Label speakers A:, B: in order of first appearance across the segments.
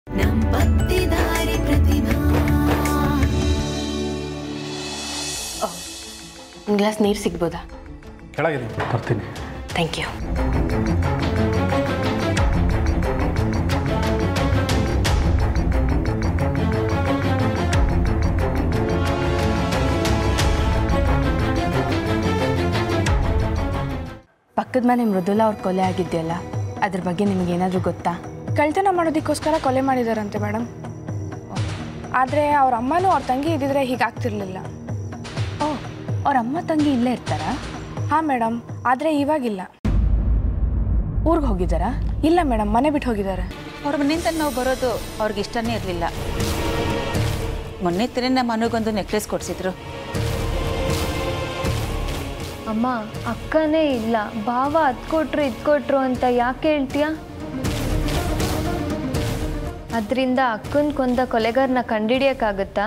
A: ಒಂದು ಗ್ಲಾಸ್ ನೀರು ಸಿಗ್ಬೋದಾ?
B: ಕೆಳಗಿದೆ ಬರ್ತೀನಿ.
A: Thank you. ಪಕ್ಕದ ಮನೆ ಮೃದುಲಾ ಅವ್ರ ಕೊಲೆ ಆಗಿದೆಯಲ್ಲ, ಅದ್ರ ಬಗ್ಗೆ ನಿಮಗೇನಾದರೂ ಗೊತ್ತಾ?
C: ಕಳ್ತನ ಮಾಡೋದಕ್ಕೋಸ್ಕರ ಕೊಲೆ ಮಾಡಿದಾರಂತೆ ಮೇಡಮ್. ಆದರೆ ಅವ್ರ ಅಮ್ಮನೂ ಅವ್ರ ತಂಗಿ ಇದ್ದಿದ್ರೆ ಹೀಗಾಗ್ತಿರ್ಲಿಲ್ಲ.
A: ಓಹ್, ಅವ್ರ ಅಮ್ಮ ತಂಗಿ ಇಲ್ಲೇ ಇರ್ತಾರಾ?
C: ಹಾಂ ಮೇಡಮ್, ಆದರೆ ಇವಾಗಿಲ್ಲ.
A: ಊರಿಗೆ ಹೋಗಿದ್ದಾರಾ?
C: ಇಲ್ಲ ಮೇಡಮ್, ಮನೆ ಬಿಟ್ಟು ಹೋಗಿದ್ದಾರೆ.
D: ಅವ್ರ ಮನೆಯಿಂದ ನಾವು ಬರೋದು ಅವ್ರಿಗೆ ಇಷ್ಟನೇ ಇರಲಿಲ್ಲ. ಮೊನ್ನೆ ತಿನ್ನ ನಮ್ಮ ಮನೆಗೊಂದು ನೆಕ್ಲೆಸ್ ಕೊಡಿಸಿದ್ರು.
E: ಅಮ್ಮ, ಅಕ್ಕನೇ ಇಲ್ಲ, ಭಾವ ಅದು ಕೊಟ್ರು ಇದು ಕೊಟ್ರು ಅಂತ ಯಾಕೆ ಹೇಳ್ತೀಯ? ಅದರಿಂದ ಅಕ್ಕನ ಕೊಂದ ಕೊಲೆಗಾರನ ಕಂಡಿಡಿಯೋಕ್ಕಾಗತ್ತಾ?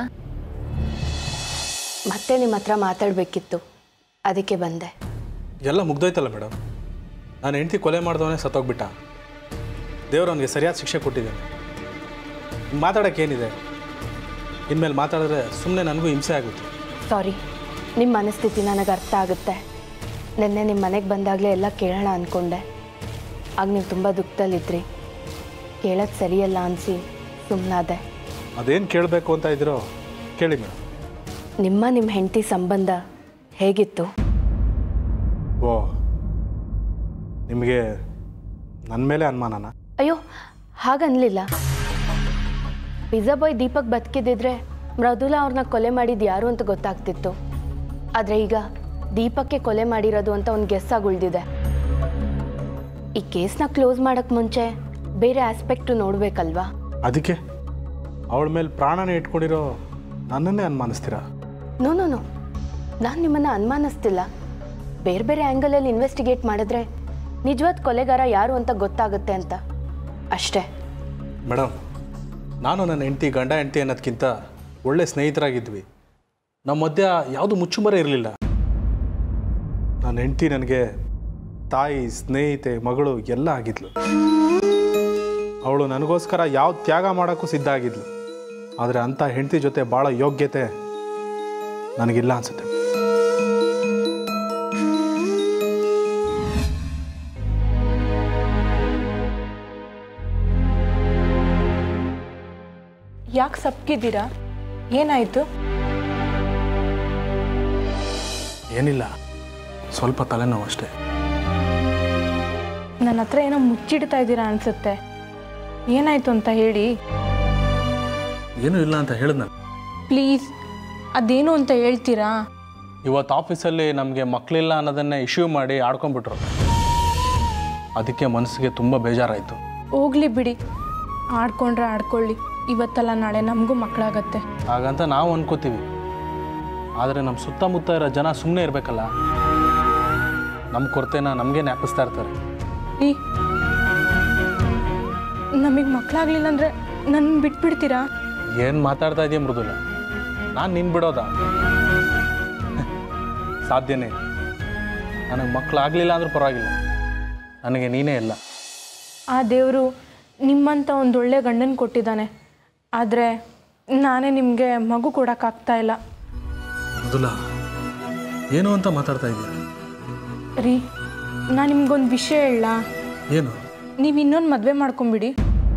A: ಮತ್ತೆ ನಿಮ್ಮ ಹತ್ರ ಮಾತಾಡಬೇಕಿತ್ತು, ಅದಕ್ಕೆ ಬಂದೆ.
B: ಎಲ್ಲ ಮುಗ್ದೋಯ್ತಲ್ಲ ಮೇಡಮ್. ನಾನು ಹೆಂಡತಿ ಕೊಲೆ ಮಾಡಿದವನೇ ಸತ್ತೋಗ್ಬಿಟ್ಟ. ದೇವ್ರು ಅವನಿಗೆ ಸರಿಯಾದ ಶಿಕ್ಷೆ ಕೊಟ್ಟಿದ್ದಾನೆ. ಮಾತಾಡೋಕ್ಕೇನಿದೆ? ಇನ್ಮೇಲೆ ಮಾತಾಡಿದ್ರೆ ಸುಮ್ಮನೆ ನನಗೂ ಹಿಂಸೆ ಆಗುತ್ತೆ.
A: ಸಾರಿ, ನಿಮ್ಮ ಮನಸ್ಥಿತಿ ನನಗೆ ಅರ್ಥ ಆಗುತ್ತೆ. ನಿನ್ನೆ ನಿಮ್ಮ ಮನೆಗೆ ಬಂದಾಗಲೇ ಎಲ್ಲ ಕೇಳೋಣ ಅಂದ್ಕೊಂಡೆ. ಆಗ ನೀವು ತುಂಬ ದುಃಖದಲ್ಲಿದ್ರಿ. ಕೇಳೋದು ಸರಿಯಲ್ಲ ಅನಿಸಿ ಸುಮ್ಮನಾದೆ.
B: ಅದೇನು ಕೇಳಬೇಕು ಅಂತ ಇದ್ದೀರೋ ಕೇಳಿ ಮೇಡಮ್.
A: ನಿಮ್ಮ ಹೆಂಡತಿ ಸಂಬಂಧ ಹೇಗಿತ್ತು?
B: ಓ, ನಿಮಗೆ ನನ್ನ ಮೇಲೆ ಅನುಮಾನನಾ?
A: ಅಯ್ಯೋ, ಹಾಗನ್ಲಿಲ್ಲ. ಪಿಜ್ಜಾ ಬಾಯ್ ದೀಪಕ್ ಬದುಕಿದ್ದಿದ್ರೆ ಮೃದುಲಾ ಅವ್ರನ್ನ ಕೊಲೆ ಮಾಡಿದ್ದು ಯಾರು ಅಂತ ಗೊತ್ತಾಗ್ತಿತ್ತು. ಆದರೆ ಈಗ ದೀಪಕ್ಕೆ ಕೊಲೆ ಮಾಡಿರೋದು ಅಂತ ಒಂದು ಗೆಸ್ ಆಗಿ ಉಳಿದಿದೆ. ಈ ಕೇಸ್ನ ಕ್ಲೋಸ್ ಮಾಡೋಕ್ಕೆ ಮುಂಚೆ ಬೇರೆ ಆಸ್ಪೆಕ್ಟು ನೋಡಬೇಕಲ್ವಾ?
B: ಅದಕ್ಕೆ ಅವಳ ಮೇಲೆ ಪ್ರಾಣನೇ ಇಟ್ಕೊಂಡಿರೋ ನನ್ನನ್ನೇ ಅನುಮಾನಿಸ್ತೀರಾ?
A: ನೋ, ನಾನು ನಿಮ್ಮನ್ನು ಅನುಮಾನಿಸ್ತಿಲ್ಲ. ಬೇರೆ ಬೇರೆ ಆ್ಯಂಗಲಲ್ಲಿ ಇನ್ವೆಸ್ಟಿಗೇಟ್ ಮಾಡಿದ್ರೆ ನಿಜವಾದ ಕೊಲೆಗಾರ ಯಾರು ಅಂತ ಗೊತ್ತಾಗುತ್ತೆ ಅಂತ ಅಷ್ಟೇ.
B: ಮೇಡಮ್, ನಾನು ನನ್ನ ಹೆಂಡತಿ ಗಂಡ ಹೆಂಡತಿ ಅನ್ನೋದಕ್ಕಿಂತ ಒಳ್ಳೆ ಸ್ನೇಹಿತರಾಗಿದ್ವಿ. ನಮ್ಮ ಮಧ್ಯ ಯಾವುದು ಮುಚ್ಚುಮರೆ ಇರಲಿಲ್ಲ. ನನ್ನ ಹೆಂಡತಿ ನನಗೆ ತಾಯಿ, ಸ್ನೇಹಿತೆ, ಮಗಳು ಎಲ್ಲ ಆಗಿದ್ಲು. ಅವಳು ನನಗೋಸ್ಕರ ಯಾವ ತ್ಯಾಗ ಮಾಡೋಕ್ಕೂ ಸಿದ್ಧ ಆಗಿದ್ಲು. ಆದರೆ ಅಂಥ ಹೆಂಡತಿ ಜೊತೆ ಭಾಳ ಯೋಗ್ಯತೆ ನನಗಿಲ್ಲ ಅನಿಸುತ್ತೆ.
C: ಯಾಕೆ ಸಪ್ಕಿದ್ದೀರಾ? ಏನಾಯಿತು?
B: ಏನಿಲ್ಲ, ಸ್ವಲ್ಪ ತಲೆನೋವು ಅಷ್ಟೇ.
C: ನನ್ನ ಹತ್ರ ಏನೋ ಮುಚ್ಚಿಡ್ತಾ ಇದ್ದೀರಾ ಅನಿಸುತ್ತೆ. ಏನಾಯಿತು ಅಂತ ಹೇಳಿ.
B: ಏನೂ ಇಲ್ಲ ಅಂತ ಹೇಳಿದ್ನ.
C: ಪ್ಲೀಸ್, ಅದೇನು ಅಂತ ಹೇಳ್ತೀರಾ?
B: ಇವತ್ತು ಆಫೀಸಲ್ಲಿ ನಮಗೆ ಮಕ್ಕಳಿಲ್ಲ ಅನ್ನೋದನ್ನೇ ಇಶ್ಯೂ ಮಾಡಿ ಆಡ್ಕೊಂಡ್ಬಿಟ್ರು. ಅದಕ್ಕೆ ಮನಸ್ಸಿಗೆ ತುಂಬ ಬೇಜಾರಾಯಿತು.
C: ಹೋಗ್ಲಿ ಬಿಡಿ, ಆಡ್ಕೊಂಡ್ರೆ ಆಡ್ಕೊಳ್ಳಿ. ಇವತ್ತಲ್ಲ ನಾಳೆ ನಮಗೂ ಮಕ್ಕಳಾಗತ್ತೆ.
B: ಹಾಗಂತ ನಾವು ಅನ್ಕೋತೀವಿ. ಆದರೆ ನಮ್ಮ ಸುತ್ತಮುತ್ತ ಇರೋ ಜನ ಸುಮ್ಮನೆ ಇರಬೇಕಲ್ಲ. ನಮ್ಮ ಕೊರತೆನ ನಮಗೆ ಜ್ಞಾಪಿಸ್ತಾ ಇರ್ತಾರೆ.
C: ನಮಗೆ ಮಕ್ಕಳಾಗಲಿಲ್ಲ ಅಂದರೆ ನನ್ನ ಬಿಟ್ಬಿಡ್ತೀರಾ?
B: ಏನು ಮಾತಾಡ್ತಾ ಇದೆಯಾ ಮೃದುಲಾ? ನಾನು ನಿನ್ನ ಬಿಡೋದಾ? ಸಾಧ್ಯನೇ. ನನಗೆ ಮಕ್ಕಳಾಗಲಿಲ್ಲ ಅಂದ್ರೂ ಪರವಾಗಿಲ್ಲ, ನನಗೆ ನೀನೇ ಇಲ್ಲ.
C: ಆ ದೇವರು ನಿಮ್ಮಂಥ ಒಂದೊಳ್ಳೆ ಗಂಡನ ಕೊಟ್ಟಿದ್ದಾನೆ. ಆದರೆ ನಾನೇ ನಿಮಗೆ ಮಗು ಕೊಡೋಕ್ಕಾಗ್ತಾ ಇಲ್ಲ.
B: ಮೃದುಲಾ, ಏನು ಅಂತ ಮಾತಾಡ್ತಾ ಇದೆಯಾ?
C: ರೀ, ನಾನು ನಿಮ್ಗೊಂದು ವಿಷಯ ಹೇಳ.
B: ಏನು?
C: ನೀವು ಇನ್ನೊಂದು ಮದುವೆ ಮಾಡ್ಕೊಂಬಿಡಿ.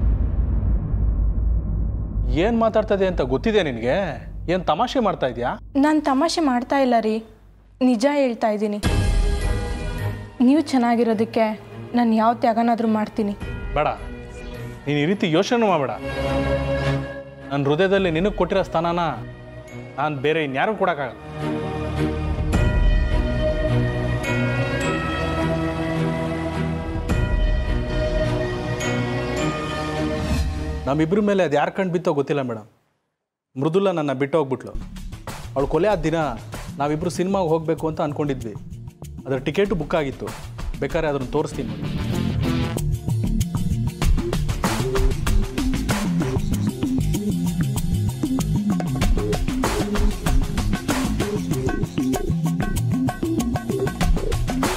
B: ಏನು ಮಾತಾಡ್ತಾ ಇದೆಯಾ ಅಂತ ಗೊತ್ತಿದೆ ನಿನಗೆ? ಏನು ತಮಾಷೆ ಮಾಡ್ತಾ ಇದೆಯಾ?
C: ನಾನು ತಮಾಷೆ ಮಾಡ್ತಾ ಇಲ್ಲ ರೀ, ನಿಜ ಹೇಳ್ತಾ ಇದ್ದೀನಿ. ನೀವು ಚೆನ್ನಾಗಿರೋದಕ್ಕೆ ನಾನು ಯಾವ ತ್ಯಾಗನಾದರೂ ಮಾಡ್ತೀನಿ.
B: ಬೇಡ, ನೀನು ಈ ರೀತಿ ಯೋಚನೆ ಮಾಡಬೇಡ. ನನ್ನ ಹೃದಯದಲ್ಲಿ ನಿನಗೆ ಕೊಟ್ಟಿರೋ ಸ್ಥಾನನ ನಾನು ಬೇರೆ ಇನ್ಯಾರು ಕೊಡೋಕ್ಕಾಗಲ್ಲ. ನಮ್ಮಿಬ್ಬರ ಮೇಲೆ ಅದು ಯಾರು ಕಂಡು ಬಿತ್ತೋ ಗೊತ್ತಿಲ್ಲ ಮೇಡಮ್. ಮೃದುಲಾ ನನ್ನ ಬಿಟ್ಟು ಹೋಗ್ಬಿಟ್ಲು. ಅವಳು ಕೊಲೆ ಆದ ದಿನ ನಾವಿಬ್ಬರು ಸಿನಿಮಾಗೆ ಹೋಗಬೇಕು ಅಂತ ಅಂದ್ಕೊಂಡಿದ್ವಿ. ಅದರ ಟಿಕೆಟು ಬುಕ್ ಆಗಿತ್ತು. ಬೇಕಾದ್ರೆ ಅದನ್ನು ತೋರಿಸ್ತೀನಿ ನೋಡಿ.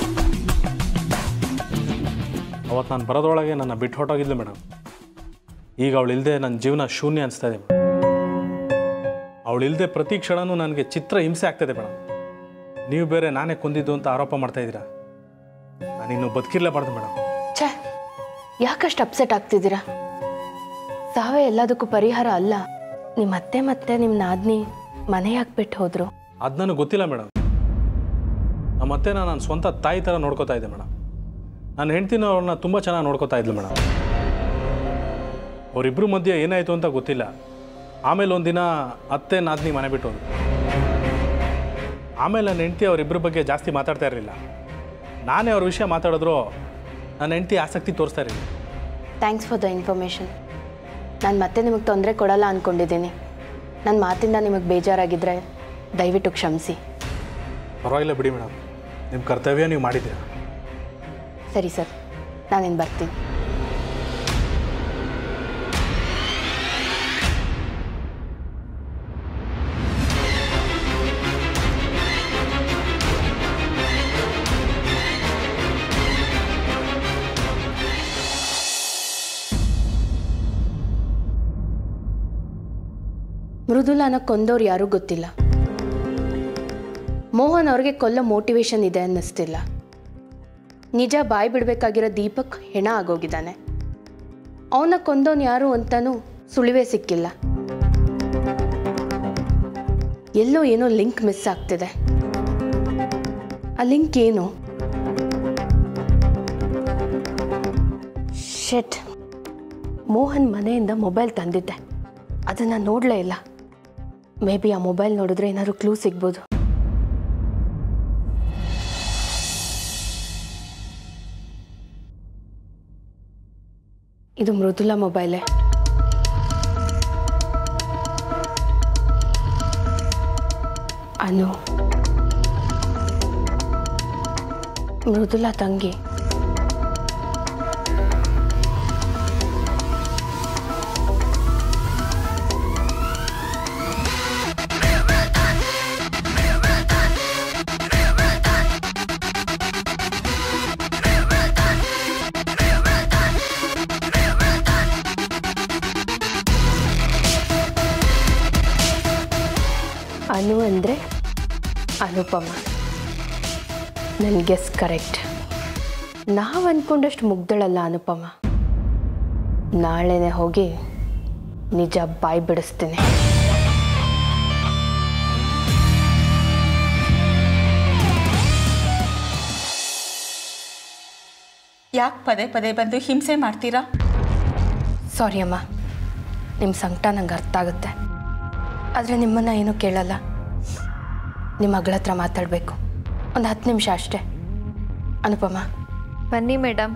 B: ಅವತ್ತು ನಾನು ಬರೋದ್ರೊಳಗೆ ನನ್ನ ಬಿಟ್ಟು ಹೊರಟೋಗಿದ್ಲು ಮೇಡಮ್. ಈಗ ಅವಳಿಲ್ಲದೆ ನನ್ನ ಜೀವನ ಶೂನ್ಯ ಅನಿಸ್ತಾ ಇದೆ. ಅವಳಿಲ್ಲದೆ ಪ್ರತಿ ಕ್ಷಣವೂ ನನಗೆ ಚಿತ್ರ ಹಿಂಸೆ ಆಗ್ತಾಯಿದೆ ಮೇಡಮ್. ನೀವು ಬೇರೆ ನಾನೇ ಕೊಂದಿದ್ದು ಅಂತ ಆರೋಪ ಮಾಡ್ತಾಯಿದ್ದೀರಾ. ನಾನಿನ್ನು ಬದುಕಿರಲೇಬಾರ್ದು ಮೇಡಮ್.
A: ಛೇ, ಯಾಕಷ್ಟು ಅಪ್ಸೆಟ್ ಆಗ್ತಿದ್ದೀರಾ? ಸಾವೇ ಎಲ್ಲದಕ್ಕೂ ಪರಿಹಾರ ಅಲ್ಲ. ನಿಮ್ಮ ಅತ್ತೆ ಮತ್ತೆ ನಿಮ್ಮ ನಾದ್ನಿ ಮನೆ ಯಾಕೆ ಬಿಟ್ಟು ಹೋದ್ರು?
B: ಅದು ನನಗೆ ಗೊತ್ತಿಲ್ಲ ಮೇಡಮ್. ನಮ್ಮ ಅತ್ತೆನ ನಾನು ಸ್ವಂತ ತಾಯಿ ಥರ ನೋಡ್ಕೋತಾ ಇದ್ದೆ ಮೇಡಮ್. ನನ್ನ ಹೆಂಡ್ತಿನ ಅವ್ರನ್ನ ತುಂಬ ಚೆನ್ನಾಗಿ ನೋಡ್ಕೋತಾ ಇದ್ಲು ಮೇಡಮ್. ಅವರಿಬ್ಬರ ಮಧ್ಯೆ ಏನಾಯಿತು ಅಂತ ಗೊತ್ತಿಲ್ಲ. ಆಮೇಲೆ ಒಂದಿನ ಅತ್ತೆ ನಾದ್ನಿ ಮನೆ ಬಿಟ್ಟು ಹೋದ್ರು. ಆಮೇಲೆ ನನ್ನ ಹೆಂಡ್ತಿ ಅವರಿಬ್ಬರ ಬಗ್ಗೆ ಜಾಸ್ತಿ ಮಾತಾಡ್ತಾ ಇರಲಿಲ್ಲ. ನಾನೇ ಅವ್ರ ವಿಷಯ ಮಾತಾಡಿದ್ರು ನನ್ನ ಹೆಂಡ್ತಿ ಆಸಕ್ತಿ ತೋರಿಸ್ತಾ ಇರಲಿಲ್ಲ.
A: Thanks for the information. ನಾನು ಮತ್ತೆ ನಿಮಗೆ ತೊಂದರೆ ಕೊಡಲ್ಲ ಅಂದ್ಕೊಂಡಿದ್ದೀನಿ. ನನ್ನ ಮಾತಿಂದ ನಿಮಗೆ ಬೇಜಾರಾಗಿದ್ದರೆ ದಯವಿಟ್ಟು ಕ್ಷಮಿಸಿ.
B: ಪರವಾಗಿಲ್ಲ ಬಿಡಿ ಮೇಡಮ್, ನಿಮ್ಮ ಕರ್ತವ್ಯ ನೀವು ಮಾಡಿದ್ದೀರಾ.
A: ಸರಿ ಸರ್, ನಾನೇನು ಬರ್ತೀನಿ. ಮೃದುಲಾನ ಕೊಂದವ್ರು ಯಾರೂ ಗೊತ್ತಿಲ್ಲ. ಮೋಹನ್ ಅವ್ರಿಗೆ ಕೊಲ್ಲೋ ಮೋಟಿವೇಶನ್ ಇದೆ ಅನ್ನಿಸ್ತಿಲ್ಲ. ನಿಜ ಬಾಯಿ ಬಿಡಬೇಕಾಗಿರೋ ದೀಪಕ್ ಹೆಣ ಆಗೋಗಿದ್ದಾನೆ. ಅವನ ಕೊಂದವನು ಯಾರು ಅಂತಲೂ ಸುಳಿವೇ ಸಿಕ್ಕಿಲ್ಲ. ಎಲ್ಲೋ ಏನೋ ಲಿಂಕ್ ಮಿಸ್ ಆಗ್ತಿದೆ. ಆ ಲಿಂಕ್ ಏನು? ಶೆಟ್, ಮೋಹನ್ ಮನೆಯಿಂದ ಮೊಬೈಲ್ ತಂದಿದ್ದೆ, ಅದನ್ನು ನೋಡಲೇ ಇಲ್ಲ. ಮೇ ಬಿ ಆ ಮೊಬೈಲ್ ನೋಡಿದ್ರೆ ಏನಾದ್ರು ಕ್ಲೂ ಸಿಗ್ಬೋದು. ಇದು ಮೃದುಲಾ ಮೊಬೈಲೇ. ಅನು, ಮೃದುಲಾ ತಂಗಿ. ಅನು ಅಂದರೆ ಅನುಪಮ. ನನ್ನ ಗೆಸ್ ಕರೆಕ್ಟ್. ನಾವು ಅಂದ್ಕೊಂಡಷ್ಟು ಮುಗ್ದಳಲ್ಲ ಅನುಪಮ. ನಾಳೆನೇ ಹೋಗಿ ನಿಜ ಬಾಯಿ ಬಿಡಿಸ್ತೀನಿ.
D: ಯಾಕೆ ಪದೇ ಪದೇ ಬಂದು ಹಿಂಸೆ ಮಾಡ್ತೀರಾ?
A: ಸಾರಿ ಅಮ್ಮ, ನಿಮ್ಮ ಸಂಕಟ ನಂಗೆ ಅರ್ಥ ಆಗುತ್ತೆ. ಆದರೆ ನಿಮ್ಮನ್ನು ಏನೂ ಕೇಳಲ್ಲ. ನಿಮ್ಮ ಮಗಳ ಹತ್ರ ಮಾತಾಡಬೇಕು. ಒಂದು 10 ನಿಮಿಷ ಅಷ್ಟೇ. ಅನುಪಮ,
E: ಬನ್ನಿ ಮೇಡಮ್.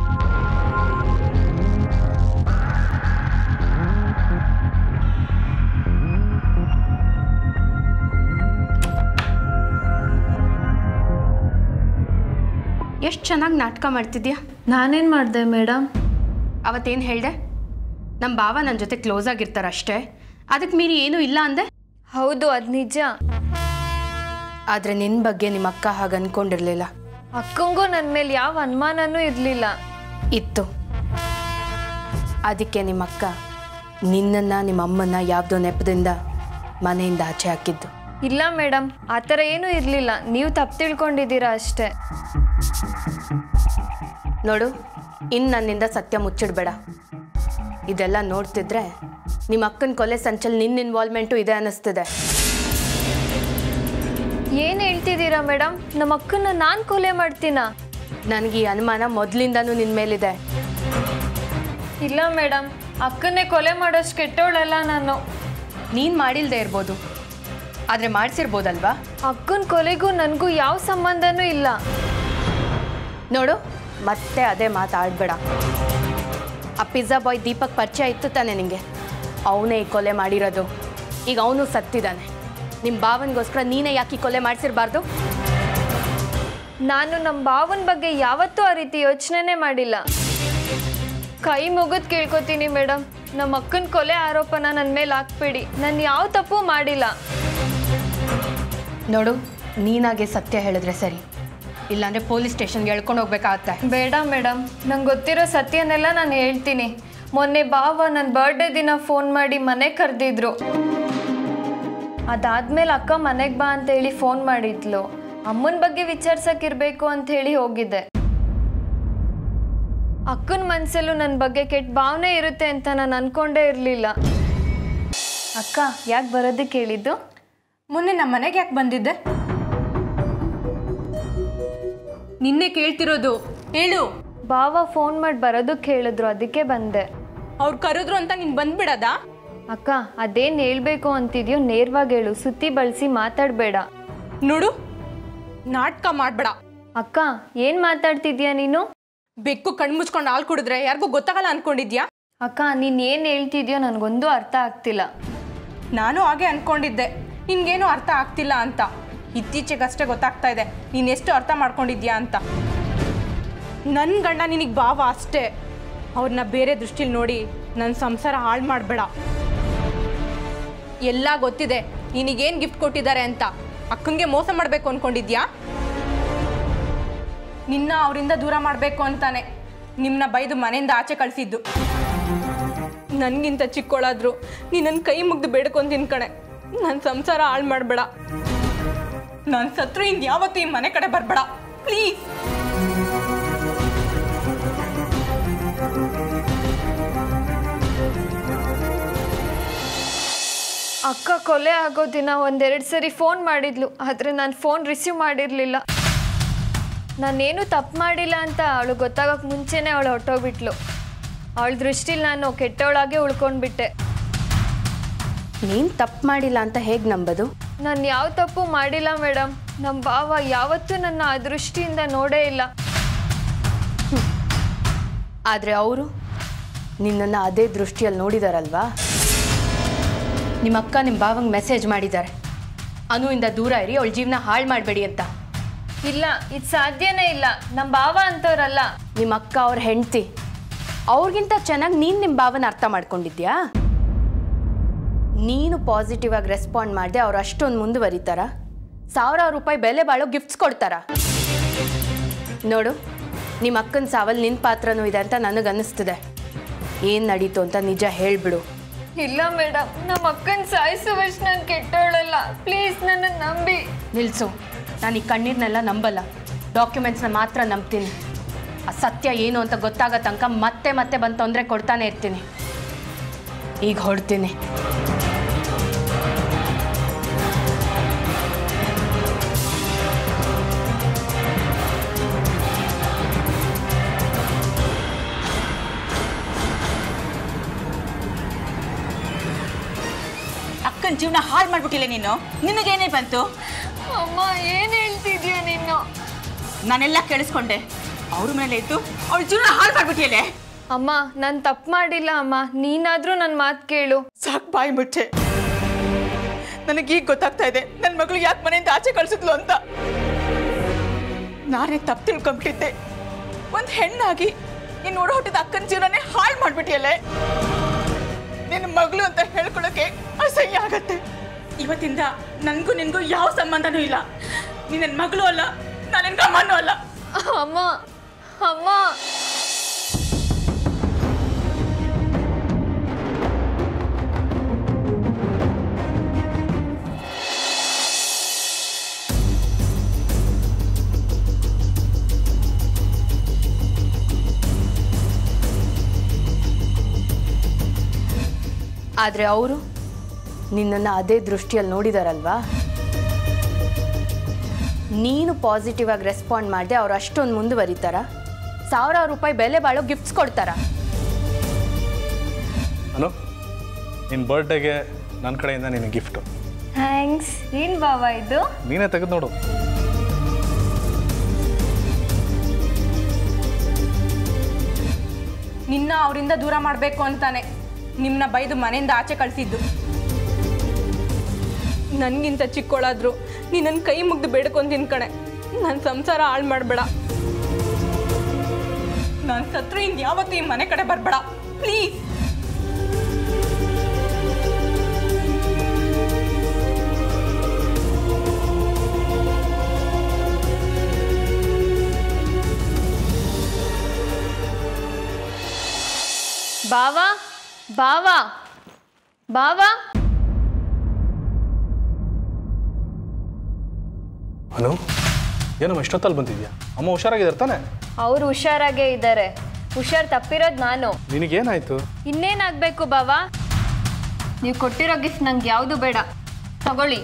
A: ಎಷ್ಟು ಚೆನ್ನಾಗಿ ನಾಟಕ ಮಾಡ್ತಿದ್ಯಾ.
E: ನಾನೇನು ಮಾಡಿದೆ ಮೇಡಮ್?
A: ಅವತ್ತೇನು ಹೇಳಿದೆ? ನಮ್ಮ ಭಾವ ನನ್ನ ಜೊತೆ ಕ್ಲೋಸ್ ಆಗಿರ್ತಾರಷ್ಟೇ, ಅದಕ್ಕೆ ಮೀರಿ ಏನೂ ಇಲ್ಲ ಅಂದೆ.
E: ಹೌದು, ಅದು ನಿಜ.
A: ಆದರೆ ನಿನ್ನ ಬಗ್ಗೆ ನಿಮ್ಮ ಅಕ್ಕ ಹಾಗೆ ಅಂದ್ಕೊಂಡಿರಲಿಲ್ಲ.
E: ಅಕ್ಕಂಗೂ ನನ್ನ ಮೇಲೆ ಯಾವ ಅನುಮಾನನೂ ಇರಲಿಲ್ಲ.
A: ಇತ್ತು. ಅದಕ್ಕೆ ನಿಮ್ಮ ಅಕ್ಕ ನಿನ್ನನ್ನು ನಿಮ್ಮ ಅಮ್ಮನ್ನ ಯಾವುದೋ ನೆಪದಿಂದ ಮನೆಯಿಂದ ಆಚೆ ಹಾಕಿದ್ದು.
E: ಇಲ್ಲ ಮೇಡಮ್, ಆ ಥರ ಏನೂ ಇರಲಿಲ್ಲ. ನೀವು ತಪ್ಪು ತಿಳ್ಕೊಂಡಿದ್ದೀರಾ ಅಷ್ಟೇ.
A: ನೋಡು, ಇನ್ನು ನನ್ನಿಂದ ಸತ್ಯ ಮುಚ್ಚಿಡಬೇಡ. ಇದೆಲ್ಲ ನೋಡ್ತಿದ್ರೆ ನಿಮ್ಮ ಅಕ್ಕನ ಕೊಲೆ ಸಂಚಲ್ ನಿನ್ನ ಇನ್ವಾಲ್ವ್ಮೆಂಟು ಇದೆ ಅನ್ನಿಸ್ತಿದೆ.
E: ಏನು ಹೇಳ್ತಿದ್ದೀರಾ ಮೇಡಮ್? ನಮ್ಮ ಅಕ್ಕನ ನಾನು ಕೊಲೆ ಮಾಡ್ತೀನಾ?
A: ನನಗೆ ಈ ಅನುಮಾನ ಮೊದಲಿಂದನೂ ನಿನ್ನ ಮೇಲಿದೆ.
E: ಇಲ್ಲ ಮೇಡಮ್, ಅಕ್ಕನ್ನೇ ಕೊಲೆ ಮಾಡೋಷ್ಟು ಕೆಟ್ಟೋಳಲ್ಲ ನಾನು.
A: ನೀನು ಮಾಡಿಲ್ಲದೆ ಇರ್ಬೋದು, ಆದರೆ ಮಾಡಿಸಿರ್ಬೋದಲ್ವಾ?
E: ಅಕ್ಕನ ಕೊಲೆಗೂ ನನಗೂ ಯಾವ ಸಂಬಂಧನೂ ಇಲ್ಲ.
A: ನೋಡು, ಮತ್ತೆ ಅದೇ ಮಾತಾಡಬೇಡ. ಆ ಪಿಜ್ಜಾ ಬಾಯ್ ದೀಪಕ್ ಪರಿಚಯ ಇತ್ತು ತಾನೆ ನಿನಗೆ? ಅವನೇ ಈ ಕೊಲೆ ಮಾಡಿರೋದು. ಈಗ ಅವನು ಸತ್ತಿದ್ದಾನೆ. ನಿಮ್ಮ ಭಾವನಿಗೋಸ್ಕರ ನೀನೇ ಯಾಕೆ ಈ ಕೊಲೆ ಮಾಡಿಸಿರಬಾರ್ದು?
E: ನಾನು ನಮ್ಮ ಭಾವನ ಬಗ್ಗೆ ಯಾವತ್ತೂ ಆ ರೀತಿ ಯೋಚನೆನೇ ಮಾಡಿಲ್ಲ. ಕೈ ಮುಗಿದು ಕೇಳ್ಕೊತೀನಿ ಮೇಡಮ್, ನಮ್ಮ ಅಕ್ಕನ ಕೊಲೆ ಆರೋಪನ ನನ್ನ ಮೇಲೆ ಹಾಕ್ಬೇಡಿ. ನಾನು ಯಾವ ತಪ್ಪು ಮಾಡಿಲ್ಲ.
A: ನೋಡು, ನೀನಾಗೆ ಸತ್ಯ ಹೇಳಿದ್ರೆ ಸರಿ, ಇಲ್ಲಾಂದರೆ ಪೊಲೀಸ್ ಸ್ಟೇಷನ್ಗೆ ಎಳ್ಕೊಂಡು ಹೋಗ್ಬೇಕಾಗತ್ತೆ.
E: ಬೇಡ ಮೇಡಮ್, ನಂಗೆ ಗೊತ್ತಿರೋ ಸತ್ಯನೆಲ್ಲ ನಾನು ಹೇಳ್ತೀನಿ. ಮೊನ್ನೆ ಬಾವ ನನ್ನ ಬರ್ಡೇ ದಿನ ಫೋನ್ ಮಾಡಿ ಮನೆಗೆ ಕರೆದಿದ್ರು. ಅದಾದ್ಮೇಲೆ ಅಕ್ಕ ಮನೆಗೆ ಬಾ ಅಂತ ಹೇಳಿ ಫೋನ್ ಮಾಡಿದ್ಲು. ಅಮ್ಮನ ಬಗ್ಗೆ ವಿಚಾರಿಸಕ್ಕಿರ್ಬೇಕು ಅಂತ ಹೇಳಿ ಹೋಗಿದ್ದೆ. ಅಕ್ಕನ ಮನಸ್ಸಲ್ಲೂ ನನ್ನ ಬಗ್ಗೆ ಕೆಟ್ಟ ಭಾವನೆ ಇರುತ್ತೆ ಅಂತ ನಾನು ಅನ್ಕೊಂಡೇ ಇರಲಿಲ್ಲ. ಅಕ್ಕ ಯಾಕೆ ಬರೋದಕ್ಕೆ ಹೇಳಿದ್ದು?
C: ಮೊನ್ನೆ ನಮ್ಮ ಮನೆಗೆ ಯಾಕೆ ಬಂದಿದ್ದೆ? ನಿನ್ನೆ ಕೇಳ್ತಿರೋದು, ಹೇಳು.
E: ಬಾವ ಫೋನ್ ಮಾಡಿ ಬರೋದಕ್ಕೆ ಹೇಳಿದ್ರು, ಅದಕ್ಕೆ ಬಂದೆ.
C: ಅವ್ರು ಕರೆದ್ರು ಅಂತ ನೀನು ಬಂದ್ಬಿಡದಾ?
E: ಅಕ್ಕ ಅದೇನು ಹೇಳ್ಬೇಕು ಅಂತಿದ್ಯೋ ನೇರವಾಗಿ ಹೇಳು, ಸುತ್ತಿ ಬಳಸಿ ಮಾತಾಡಬೇಡ.
C: ನೋಡು, ನಾಟಕ ಮಾಡಬೇಡ.
E: ಅಕ್ಕ ಏನು ಮಾತಾಡ್ತಿದ್ಯಾ ನೀನು?
C: ಬೆಕ್ಕು ಕಣ್ಣು ಮುಚ್ಕೊಂಡು ಹಾಲು ಕುಡಿದ್ರೆ ಯಾರಿಗೂ ಗೊತ್ತಾಗಲ್ಲ ಅನ್ಕೊಂಡಿದ್ಯಾ?
E: ಅಕ್ಕ ನೀನು ಏನು ಹೇಳ್ತಿದ್ಯೋ ನನಗೊಂದು ಅರ್ಥ ಆಗ್ತಿಲ್ಲ.
C: ನಾನು ಹಾಗೆ ಅನ್ಕೊಂಡಿದ್ದೆ, ನಿನ್ಗೇನು ಅರ್ಥ ಆಗ್ತಿಲ್ಲ ಅಂತ. ಇತ್ತೀಚೆಗಷ್ಟೇ ಗೊತ್ತಾಗ್ತಾ ಇದೆ ನೀನು ಎಷ್ಟು ಅರ್ಥ ಮಾಡ್ಕೊಂಡಿದ್ಯಾ ಅಂತ. ನನ್ನ ಗಂಡ ನಿನಗೆ ಭಾವ ಅಷ್ಟೇ. ಅವ್ರನ್ನ ಬೇರೆ ದೃಷ್ಟಿಲಿ ನೋಡಿ ನನ್ನ ಸಂಸಾರ ಹಾಳು ಮಾಡಬೇಡ. ಎಲ್ಲ ಗೊತ್ತಿದೆ ನಿನಗೇನು ಗಿಫ್ಟ್ ಕೊಟ್ಟಿದ್ದಾರೆ ಅಂತ. ಅಕ್ಕಂಗೆ ಮೋಸ ಮಾಡಬೇಕು ಅಂದ್ಕೊಂಡಿದ್ಯಾ? ನಿನ್ನ ಅವರಿಂದ ದೂರ ಮಾಡಬೇಕು ಅಂತಾನೆ ನಿಮ್ಮನ್ನ ಬೈದು ಮನೆಯಿಂದ ಆಚೆ ಕಳಿಸಿದ್ದು. ನನಗಿಂತ ಚಿಕ್ಕೋಳಾದ್ರು ನೀ ನನ್ನ ಕೈ ಮುಗ್ದು ಬೇಡ್ಕೊಂತೀನಿ ಕಣೆ, ನನ್ನ ಸಂಸಾರ ಹಾಳು ಮಾಡಬೇಡ. ನಾನು ಸತ್ರು ಇನ್ಯಾವತ್ತೂ ಈ ಮನೆ ಕಡೆ ಬರಬೇಡ ಪ್ಲೀಸ್.
E: ಅಕ್ಕ ಕೊಲೆ ಆಗೋ ದಿನ ಒಂದೆರಡು ಸರಿ ಫೋನ್ ಮಾಡಿದ್ಲು, ಆದರೆ ನಾನು ಫೋನ್ ರಿಸೀವ್ ಮಾಡಿರಲಿಲ್ಲ. ನಾನೇನು ತಪ್ಪು ಮಾಡಿಲ್ಲ ಅಂತ ಅವಳು ಗೊತ್ತಾಗೋಕ್ಕೆ ಮುಂಚೆನೇ ಅವಳು ಹೊಟ್ಟೋಗ್ಬಿಟ್ಲು. ಅವಳ ದೃಷ್ಟಿಲಿ ನಾನು ಕೆಟ್ಟವಳಾಗೆ ಉಳ್ಕೊಂಡ್ಬಿಟ್ಟೆ.
A: ನೀನು ತಪ್ಪು ಮಾಡಿಲ್ಲ ಅಂತ ಹೇಗೆ ನಂಬೋದು?
E: ನಾನು ಯಾವ ತಪ್ಪು ಮಾಡಿಲ್ಲ ಮೇಡಮ್. ನಮ್ಮ ಭಾವ ಯಾವತ್ತೂ ನನ್ನ ಆ ದೃಷ್ಟಿಯಿಂದ ನೋಡೇ ಇಲ್ಲ.
A: ಆದರೆ ಅವರು ನಿನ್ನನ್ನು ಅದೇ ದೃಷ್ಟಿಯಲ್ಲಿ ನೋಡಿದಾರಲ್ವಾ? ನಿಮ್ಮ ಅಕ್ಕ ನಿಮ್ಮ ಭಾವಂಗೆ ಮೆಸೇಜ್ ಮಾಡಿದ್ದಾರೆ, ಅನುವಿಂದ ದೂರ ಇರಿ, ಅವಳ ಜೀವನ ಹಾಳು ಮಾಡಬೇಡಿ ಅಂತ.
E: ಇಲ್ಲ, ಇದು ಸಾಧ್ಯನೇ ಇಲ್ಲ. ನಮ್ಮ ಭಾವ ಅಂತವ್ರಲ್ಲ.
A: ನಿಮ್ಮ ಅಕ್ಕ ಅವ್ರ ಹೆಂಡ್ತಿ. ಅವ್ರಿಗಿಂತ ಚೆನ್ನಾಗಿ ನೀನು ನಿಮ್ಮ ಭಾವನ ಅರ್ಥ ಮಾಡ್ಕೊಂಡಿದ್ಯಾ? ನೀನು ಪಾಸಿಟಿವ್ ಆಗಿ ರೆಸ್ಪಾಂಡ್ ಮಾಡಿದೆ, ಅವ್ರು ಅಷ್ಟೊಂದು ಮುಂದುವರಿತಾರ? ಸಾವಿರಾರು ರೂಪಾಯಿ ಬೆಲೆ ಬಾಳೋ ಗಿಫ್ಟ್ಸ್ ಕೊಡ್ತಾರ? ನೋಡು, ನಿಮ್ಮ ಅಕ್ಕನ ಸಾವಲ್ಲಿ ನಿನ್ನ ಪಾತ್ರನೂ ಇದೆ ಅಂತ ನನಗನ್ನಿಸ್ತಿದೆ. ಏನು ನಡೀತು ಅಂತ ನಿಜ ಹೇಳಿಬಿಡು.
E: ಇಲ್ಲ ಮೇಡಮ್, ನಮ್ಮ ಅಕ್ಕನ ಸಾಯಿಸುವಷ್ಟು ನಾನು ಕೆಟ್ಟವಳಲ್ಲ. ಪ್ಲೀಸ್ ನನ್ನನ್ನು ನಂಬಿ.
A: ನಿಲ್ಲಿಸು, ನಾನು ಈ ಕಣ್ಣೀರನ್ನೆಲ್ಲ ನಂಬಲ್ಲ, ಡಾಕ್ಯುಮೆಂಟ್ಸ್ನ ಮಾತ್ರ ನಂಬ್ತೀನಿ. ಆ ಸತ್ಯ ಏನು ಅಂತ ಗೊತ್ತಾಗೋ ತನಕ ಮತ್ತೆ ಮತ್ತೆ ಬಂದು ತೊಂದರೆ ಕೊಡ್ತಾನೆ ಇರ್ತೀನಿ. ಈಗ ಹೊಡ್ತೀನಿ.
D: ಅಕ್ಕನ ಜೀವನ ಹಾಳು ಮಾಡ್ಬಿಟ್ಟಿಲ್ಲ ನೀನು. ನಿನಗೇನೇ ಬಂತು?
E: ಅಮ್ಮ ಏನು ಹೇಳ್ತಿದ್ಯಾ ನೀನು?
D: ನಾನೆಲ್ಲ ಕೇಳಿಸ್ಕೊಂಡೆ. ಅವ್ರ ಮೇಲೆ ಇದ್ದು ಅವಳ ಜೀವನ ಹಾಳು ಮಾಡ್ಬಿಟ್ಟಿಯಲ್ಲೇ.
E: ಅಮ್ಮ ನಾನು ತಪ್ಪು ಮಾಡಿಲ್ಲ ಅಮ್ಮ, ನೀನಾದರೂ ನನ್ನ ಮಾತು ಕೇಳು.
D: ಸಾಕು ಬಾಯಿ ಮುಚ್ಚೆ. ನನಗೀಗ ಗೊತ್ತಾಗ್ತಾ ಇದೆ ನನ್ನ ಮಗಳು ಯಾಕೆ ಮನೆಯಿಂದ ಆಚೆ ಕಳಿಸಿದ್ಲು ಅಂತ. ನಾನೇ ತಪ್ಪು ತಿಳ್ಕೊಂಡ್ಬಿಟ್ಟಿದ್ದೆ. ಒಂದು ಹೆಣ್ಣಾಗಿ ನೀನು ನೋಡೋ ಹುಟ್ಟಿದ ಅಕ್ಕನ ಜೀವನನೇ ಹಾಳು ಮಾಡ್ಬಿಟ್ಟಿಯಲ್ಲೇ. ನಿನ್ನ ಮಗಳು ಅಂತ ಹೇಳ್ಕೊಳಕ್ಕೆ ಅಸಹ್ಯ ಆಗತ್ತೆ. ಇವತ್ತಿಂದ ನನಗೂ ನಿನಗೂ ಯಾವ ಸಂಬಂಧನೂ ಇಲ್ಲ. ನೀನು ನನ್ನ ಮಗಳು ಅಲ್ಲ, ನಾನು ನಿನ್ನ ಅಮ್ಮನೂ ಅಲ್ಲ.
E: ಅಮ್ಮ ಅಮ್ಮ
A: ಆದರೆ ಅವರು ನಿನ್ನನ್ನು ಅದೇ ದೃಷ್ಟಿಯಲ್ಲಿ ನೋಡಿದಾರಲ್ವಾ? ನೀನು ಪಾಸಿಟಿವ್ ಆಗಿ ರೆಸ್ಪಾಂಡ್ ಮಾಡಿದೆ, ಅವ್ರು ಅಷ್ಟೊಂದು ಮುಂದುವರಿತಾರ? ಸಾವಿರಾರು ರೂಪಾಯಿ ಬೆಲೆ ಬಾಳೋ ಗಿಫ್ಟ್ಸ್ ಕೊಡ್ತಾರ?
B: ಅನು, ನಿನ್ನ ಬರ್ಡೇಗೆ ನನ್ನ ಕಡೆಯಿಂದ ನಿನಗೆ ಗಿಫ್ಟು.
E: ಥ್ಯಾಂಕ್ಸ್. ಏನು ಬಾವ ಇದು?
B: ನೀನೇ ತೆಗೆದು ನೋಡು.
C: ನಿನ್ನ ಅವರಿಂದ ದೂರ ಮಾಡಬೇಕು ಅಂತಾನೆ ನಿಮ್ಮನ್ನ ಬೈದು ಮನೆಯಿಂದ ಆಚೆ ಕಳಿಸಿದ್ದು. ನನಗಿಂತ ಚಿಕ್ಕೋಳಾದ್ರು ನೀ ನನ್ನ ಕೈ ಮುಗ್ದು ಬೇಡ್ಕೊಂತೀನಿ ಕಣೆ, ನನ್ನ ಸಂಸಾರ ಹಾಳು ಮಾಡಬೇಡ. ನಾನು ಸತ್ರು ಇನ್ಯಾವತ್ತೂ ಈ ಮನೆ ಕಡೆ ಬರಬೇಡ ಪ್ಲೀಸ್.
E: ಬಾವಾ ಬಾವಾ ಬಾವಾ
B: ಅನು ಏನಮ್ಮ ಇಷ್ಟೊತ್ತಲ್ಲಿ ಬಂದಿದ್ಯಾ? ಅಮ್ಮ ಹುಷಾರಾಗಿದ್ದಾರೆ ತಾನೆ?
E: ಅವ್ರು ಹುಷಾರಾಗೇ ಇದ್ದಾರೆ. ಹುಷಾರ್ ತಪ್ಪಿರೋದು ನಾನು.
B: ನಿನಗೇನಾಯ್ತು?
E: ಇನ್ನೇನಾಗಬೇಕು ಬಾವಾ? ನೀವು ಕೊಟ್ಟಿರೋ ಗಿಫ್ಟ್ ನಂಗೆ ಯಾವುದು ಬೇಡ, ತಗೊಳ್ಳಿ.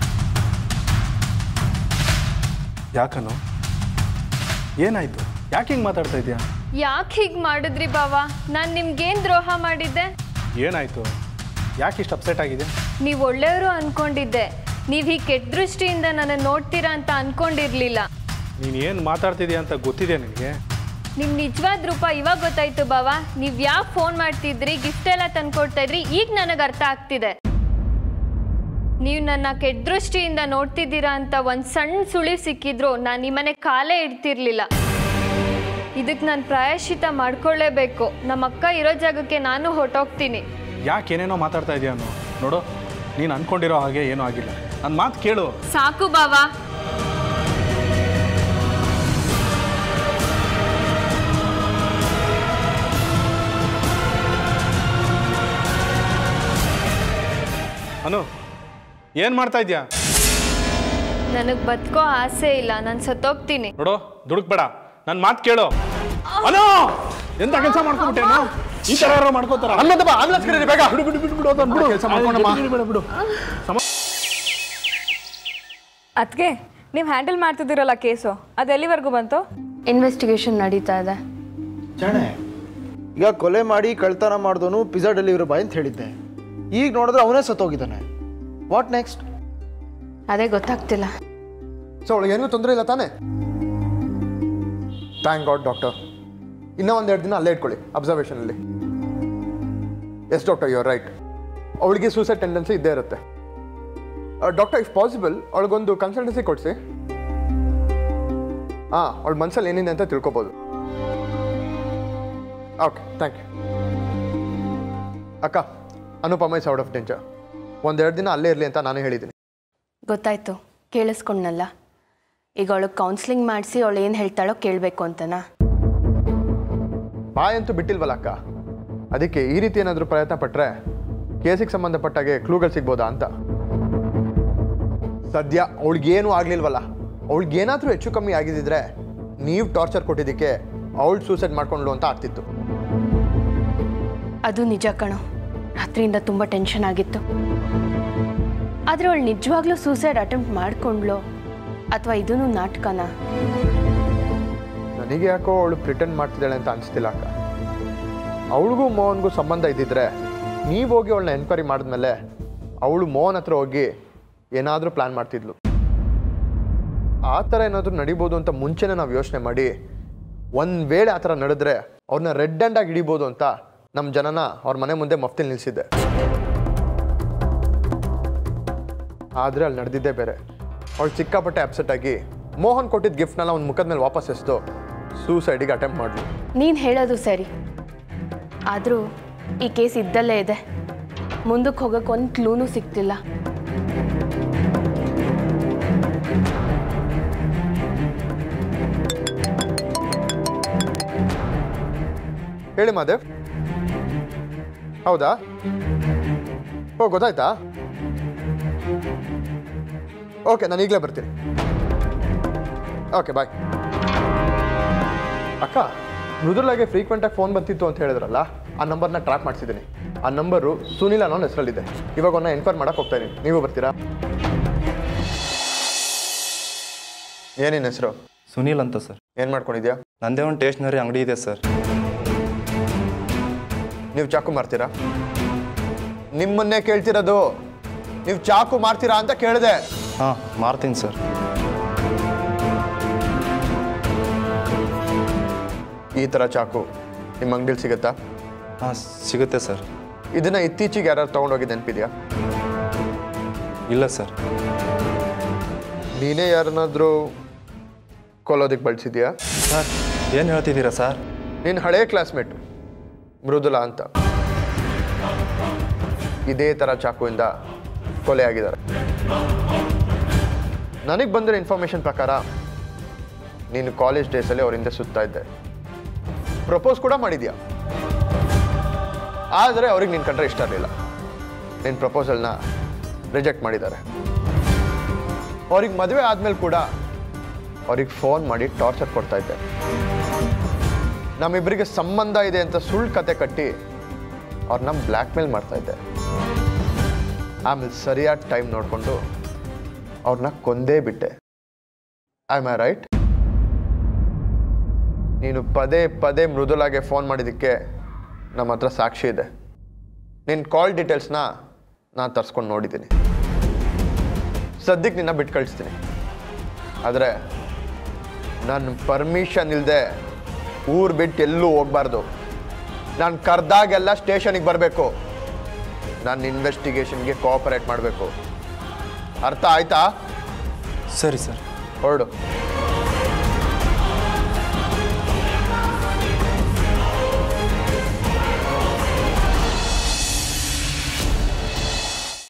B: ಯಾಕನು? ಏನಾಯ್ತು? ಯಾಕೆ ಹಿಂಗೆ ಮಾತಾಡ್ತಾ ಇದೆಯಾ?
E: ಯಾಕೆ ಹೀಗೆ ಮಾಡಿದ್ರಿ ಬಾವಾ? ನಾನು ನಿಮ್ಗೇನು ದ್ರೋಹ ಮಾಡಿದ್ದೆ?
B: ಏನಾಯ್ತು? ಯಾಕೆ ಇಷ್ಟು ಅಪ್ಸೆಟ್ ಆಗಿದೆ?
E: ನೀವು ಒಳ್ಳೆಯವರು ಅಂದ್ಕೊಂಡಿದ್ದೆ. ನೀವು ಹೀಗೆ ಕೆಟ್ಟ ದೃಷ್ಟಿಯಿಂದ ನನ್ನ ನೋಡ್ತೀರಾ ಅಂತ ಅಂದ್ಕೊಂಡಿರಲಿಲ್ಲ.
B: ನೀನು ಏನು ಮಾತಾಡ್ತಿದ್ಯಾ ಅಂತ ಗೊತ್ತಿದೆ ನಿನಗೆ?
E: ನಿಮ್ಮ ನಿಜವಾದ ರೂಪ ಇವಾಗ ಗೊತ್ತಾಯ್ತು ಬಾವಾ. ನೀವು ಯಾಕೆ ಫೋನ್ ಮಾಡ್ತಿದ್ರಿ, ಗಿಫ್ಟ್ ಎಲ್ಲ ತಂದ್ಕೊಡ್ತಾ ಇದ್ರಿ, ಈಗ ನನಗೆ ಅರ್ಥ ಆಗ್ತಿದೆ. ನೀವು ನನ್ನ ಕೆಟ್ಟ ದೃಷ್ಟಿಯಿಂದ ನೋಡ್ತಿದ್ದೀರಾ ಅಂತ ಒಂದು ಸಣ್ಣ ಸುಳಿವು ಸಿಕ್ಕಿದ್ರು ನಾನು ನಿಮ್ಮನೆ ಕಾಲೇ ಇಡ್ತಿರ್ಲಿಲ್ಲ. ಇದಕ್ಕೆ ನಾನು ಪ್ರಾಯಶ್ಚಿತ ಮಾಡ್ಕೊಳ್ಳೇಬೇಕು. ನಮ್ಮ ಅಕ್ಕ ಇರೋ ಜಾಗಕ್ಕೆ ನಾನು ಹೊರಟೋಗ್ತೀನಿ.
B: ಯಾಕೆ ಏನೇನೋ ಮಾತಾಡ್ತಾ ಇದೆಯಾ? ನೋಡು, ನೀನು ಅನ್ಕೊಂಡಿರೋ ಹಾಗೆ ಏನೂ ಆಗಿಲ್ಲ. ನನ್ನ ಮಾತು ಕೇಳು.
E: ಸಾಕು ಬಾವಾ.
B: ಅನು, ಏನು ಮಾಡ್ತಾ ಇದೆಯಾ?
E: ನನಗೆ ಬದುಕೋ ಆಸೆ ಇಲ್ಲ, ನಾನು ಸತ್ತೋಗ್ತೀನಿ.
B: ನೋಡು, ದುಡುಕ್ಬೇಡ, ನನ್ನ ಮಾತು ಕೇಳು. ಅನು, ಎಂತ ಕೆಲಸ ಮಾಡ್ಕೊಂಡ್ಬಿಟ್ಟೇನು? ಈ ಥರ ಯಾರೋ ಮಾಡ್ಕೋತಾರ? ಅಲ್ಲದಪ್ಪ, ಆಂಬುಲೆನ್ಸ್ ಕರೀರಿ ಬೇಗ. ಬಿಡು ಬಿಡು ಬಿಡು ಬಿಡು ಅದನ್ನ ಬಿಡು. ಕೆಲಸ ಮಾಡ್ಕೊಂಡಮ್ಮ. ಬಿಡು.
F: ಅದಕ್ಕೆ ನೀವು ಹ್ಯಾಂಡಲ್ ಮಾಡ್ತಿದ್ದೀರಲ್ಲ ಕೇಸು, ಅದು ಎಲ್ಲಿವರೆಗೂ ಬಂತು?
A: ಇನ್ವೆಸ್ಟಿಗೇಷನ್ ನಡೀತಾ ಇದೆ.
G: ಜಾಣೆ, ಈಗ ಕೊಲೆ ಮಾಡಿ ಕಳ್ತನ ಮಾಡಿದವನು ಪಿಜ್ಜಾ ಡೆಲಿವರಿ ಬಾಯ್ ಅಂತ ಹೇಳಿದ್ದೆ. ಈಗ ನೋಡಿದ್ರೆ ಅವನೇ ಸತ್ತೋಗಿದ್ದಾನೆ. What next?
A: ಅದೇ ಗೊತ್ತಾಗ್ತಿಲ್ಲ.
H: ಸೊ ಅವಳಿಗೇನಿಗೂ ತೊಂದರೆ ಇಲ್ಲ ತಾನೇ? Thank god doctor. ಇನ್ನೂ ಒಂದೆರಡು ದಿನ ಅಲ್ಲೇ ಇಟ್ಕೊಳ್ಳಿ ಅಬ್ಸರ್ವೇಷನಲ್ಲಿ. Yes doctor, you are right. ಅವಳಿಗೆ ಸೂಸೈಡ್ ಟೆಂಡೆನ್ಸಿ ಇದ್ದೇ ಇರುತ್ತೆ. ಡಾಕ್ಟರ್, ಇಫ್ ಪಾಸಿಬಲ್ ಅವಳಿಗೊಂದು ಕನ್ಸಲ್ಟೆನ್ಸಿ ಕೊಡಿಸಿ. ಅವಳ ಮನಸ್ಸಲ್ಲಿ ಏನಿದೆ ಅಂತ ತಿಳ್ಕೊಬೋದು. Okay, thank you. ಅಕ್ಕ, Anupama is out of danger. ಒಂದೆರಡು ದಿನ ಅಲ್ಲೇ ಇರಲಿ ಅಂತ ನಾನು ಹೇಳಿದ್ದೀನಿ.
A: ಗೊತ್ತಾಯ್ತು, ಕೇಳಿಸ್ಕೊಂಡ್ನಲ್ಲ. ಈಗ ಅವಳಿಗೆ ಕೌನ್ಸ್ಲಿಂಗ್ ಮಾಡಿಸಿ ಅವಳು ಏನು ಹೇಳ್ತಾಳೋ ಕೇಳಬೇಕು ಅಂತನಾ?
H: ಬಾಯ್ ಅಂತೂ ಬಿಟ್ಟಿಲ್ವಲ್ಲ ಅಕ್ಕ. ಅದಕ್ಕೆ ಈ ರೀತಿ ಏನಾದರೂ ಪ್ರಯತ್ನ ಪಟ್ಟರೆ ಕೇಸಿಗೆ ಸಂಬಂಧಪಟ್ಟಾಗೆ ಕ್ಲೂಗಳು ಸಿಗ್ಬೋದಾ ಅಂತ. ಸದ್ಯ ಅವಳಿಗೇನು ಆಗಲಿಲ್ವಲ್ಲ. ಅವಳಿಗೇನಾದರೂ ಹೆಚ್ಚು ಕಮ್ಮಿ ಆಗಿದ್ದಿದ್ರೆ ನೀವು ಟಾರ್ಚರ್ ಕೊಟ್ಟಿದ್ದಕ್ಕೆ ಅವಳು ಸೂಸೈಡ್ ಮಾಡ್ಕೊಂಡ್ಲು ಅಂತ ಆಗ್ತಿತ್ತು.
A: ಅದು ನಿಜ ಕಣೋ, ರಾತ್ರಿಯಿಂದ ತುಂಬ ಟೆನ್ಷನ್ ಆಗಿತ್ತು. ಆದರೆ ಅವಳು ನಿಜವಾಗ್ಲೂ ಸೂಸೈಡ್ ಅಟೆಂಪ್ಟ್ ಮಾಡ್ಕೊಂಡ್ಲೋ ಅಥವಾ ಇದೂ ನಾಟಕನಾ?
H: ನನಗೆ ಯಾಕೋ ಅವಳು ಪ್ರಿಟೆಂಡ್ ಮಾಡ್ತಿದ್ದಾಳೆ ಅಂತ ಅನಿಸ್ತಿಲ್ಲ ಅಕ್ಕ. ಅವಳಿಗೂ ಮೋಹನ್ಗೂ ಸಂಬಂಧ ಇದ್ದಿದ್ರೆ ನೀವು ಹೋಗಿ ಅವಳನ್ನ ಎನ್ಕ್ವೈರಿ ಮಾಡಿದ್ಮೇಲೆ ಅವಳು ಮೋಹನ್ ಹತ್ರ ಹೋಗಿ ಏನಾದರೂ ಪ್ಲ್ಯಾನ್ ಮಾಡ್ತಿದ್ಲು. ಆ ಥರ ಏನಾದರೂ ನಡಿಬೋದು ಅಂತ ಮುಂಚೆನೇ ನಾವು ಯೋಚನೆ ಮಾಡಿ ಒಂದು ವೇಳೆ ಆ ಥರ ನಡೆದ್ರೆ ಅವ್ರನ್ನ ರೆಡ್ ಹ್ಯಾಂಡಾಗಿ ಹಿಡಿಬೋದು ಅಂತ ನಮ್ಮ ಜನನ ಅವ್ರ ಮನೆ ಮುಂದೆ ಮಫ್ತಿಲ್ ನಿಲ್ಲಿಸಿದ್ದೆ. ಆದರೆ ಅಲ್ಲಿ ನಡೆದಿದ್ದೇ ಬೇರೆ. ಅವಳು ಸಿಕ್ಕಾಪಟ್ಟೆ ಅಪ್ಸೆಟ್ ಆಗಿ ಮೋಹನ್ ಕೊಟ್ಟಿದ್ದ ಗಿಫ್ಟ್ನೆಲ್ಲ ಒಂದು ಮುಖದ ಮೇಲೆ ವಾಪಸ್ ಎಸ್ತು ಸೂಸೈಡಿಗೆ ಅಟೆಂಪ್ಟ್ ಮಾಡಿದ್ಲು.
A: ನೀನು ಹೇಳೋದು ಸರಿ, ಆದರೂ ಈ ಕೇಸ್ ಇದ್ದಲ್ಲೇ ಇದೆ. ಮುಂದಕ್ಕೆ ಹೋಗೋಕೆ ಒಂದು ಕ್ಲೂನೂ ಸಿಗ್ತಿಲ್ಲ.
H: ಹೇಳಿ ಮಾದೇವ್. ಹೌದಾ? ಓ, ಗೊತ್ತಾಯ್ತಾ? ಓಕೆ, ನಾನು ಈಗಲೇ ಬರ್ತೀನಿ. Okay, bye. ಅಕ್ಕ, ಮೃದುಲಾಗೆ ಫ್ರೀಕ್ವೆಂಟಾಗಿ ಫೋನ್ ಬಂತಿತ್ತು ಅಂತ ಹೇಳಿದ್ರಲ್ಲ, ಆ ನಂಬರ್ನ ಟ್ರ್ಯಾಕ್ ಮಾಡಿಸಿದ್ದೀನಿ. ಆ ನಂಬರು ಸುನಿಲ್ ಅನ್ನೋ ಹೆಸರಲ್ಲಿದೆ. ಇವಾಗ ಅವನ್ನ ಎನ್ಕ್ವೈರ್ ಮಾಡಕ್ಕೆ ಹೋಗ್ತಾ ಇದ್ದೀನಿ. ನೀವು ಬರ್ತೀರಾ? ಏನೇನು ಹೆಸರು?
I: ಸುನೀಲ್ ಅಂತ ಸರ್.
H: ಏನು ಮಾಡ್ಕೊಂಡಿದ್ಯಾ?
I: ನಂದೇ ಒಂದು ಸ್ಟೇಷನರಿ ಅಂಗಡಿ ಇದೆ ಸರ್.
H: ನೀವು ಚಾಕು ಮಾರ್ತೀರಾ? ನಿಮ್ಮನ್ನೇ ಕೇಳ್ತಿರೋದು. ನೀವು ಚಾಕು ಮಾರ್ತೀರಾ ಅಂತ ಕೇಳಿದೆ.
I: ಹಾಂ, ಮಾರ್ತೀನಿ ಸರ್.
H: ಈ ಥರ ಚಾಕು ನಿಮ್ಮ ಅಂಗಡಿಲಿ ಸಿಗುತ್ತಾ?
I: ಹಾಂ, ಸಿಗುತ್ತೆ ಸರ್.
H: ಇದನ್ನು ಇತ್ತೀಚೆಗೆ ಯಾರು ತೊಗೊಂಡೋಗಿದ್ದು ನೆನಪಿದೆಯಾ?
I: ಇಲ್ಲ ಸರ್.
H: ನೀನೇ ಯಾರನ್ನಾದರೂ ಕೊಲ್ಲೋದಕ್ಕೆ ಬಳಸಿದ್ಯಾ?
I: ಸರ್, ಏನು ಹೇಳ್ತಿದ್ದೀರಾ ಸರ್?
H: ನಿನ್ನ ಹಳೇ ಕ್ಲಾಸ್ಮೇಟು ಮೃದುಲಾ ಅಂತ ಇದೇ ಥರ ಚಾಕುವಿಂದ ಕೊಲೆ ಆಗಿದ್ದಾರೆ. ನನಗೆ ಬಂದಿರೋ ಇನ್ಫಾರ್ಮೇಷನ್ ಪ್ರಕಾರ ನೀನು ಕಾಲೇಜ್ ಡೇಸಲ್ಲಿ ಅವ್ರ ಹಿಂದೆ ಸುತ್ತಾ ಇದ್ದೆ. ಪ್ರಪೋಸ್ ಕೂಡ ಮಾಡಿದ್ಯಾ. ಆದರೆ ಅವ್ರಿಗೆ ನಿನ್ನ ಕಂಡ್ರೆ ಇಷ್ಟ ಇರಲಿಲ್ಲ. ನಿನ್ನ ಪ್ರಪೋಸಲ್ನ ರಿಜೆಕ್ಟ್ ಮಾಡಿದ್ದಾರೆ. ಅವ್ರಿಗೆ ಮದುವೆ ಆದಮೇಲೆ ಕೂಡ ಅವ್ರಿಗೆ ಫೋನ್ ಮಾಡಿ ಟಾರ್ಚರ್ ಕೊಡ್ತಾ ಇದ್ದೆ. ನಮ್ಮಿಬ್ಬರಿಗೆ ಸಂಬಂಧ ಇದೆ ಅಂತ ಸುಳ್ಳು ಕತೆ ಕಟ್ಟಿ ಅವ್ರನ್ನ ಬ್ಲ್ಯಾಕ್ ಮೇಲ್ ಮಾಡ್ತಾ ಇದ್ದೆ. ಆಮೇಲೆ ಸರಿಯಾದ ಟೈಮ್ ನೋಡಿಕೊಂಡು ಅವ್ರನ್ನ ಕೊಂದೇ ಬಿಟ್ಟೆ. Am I right? ನೀನು ಪದೇ ಪದೇ ಮೃದುಲಾಗೆ ಫೋನ್ ಮಾಡಿದ್ದಕ್ಕೆ ನಮ್ಮ ಹತ್ರ ಸಾಕ್ಷಿ ಇದೆ. ನಿನ್ನ ಕಾಲ್ ಡೀಟೇಲ್ಸ್ನ ನಾನು ತರಿಸ್ಕೊಂಡು ನೋಡಿದ್ದೀನಿ. ಸದ್ಯಕ್ಕೆ ನಿನ್ನ ಬಿಟ್ಟು ಕಳಿಸ್ತೀನಿ. ಆದರೆ ನನ್ನ ಪರ್ಮಿಷನ್ ಇಲ್ಲದೆ ಊರು ಬಿಟ್ಟು ಎಲ್ಲೂ ಹೋಗ್ಬಾರ್ದು. ನಾನು ಕರೆದಾಗೆಲ್ಲ ಸ್ಟೇಷನಿಗೆ ಬರಬೇಕು. ನನ್ನ ಇನ್ವೆಸ್ಟಿಗೇಷನ್ಗೆ ಕೋಆಪರೇಟ್ ಮಾಡಬೇಕು. ಅರ್ಥ ಆಯ್ತಾ?
I: ಸರಿ ಸರ್.
H: ಹೊರಡು.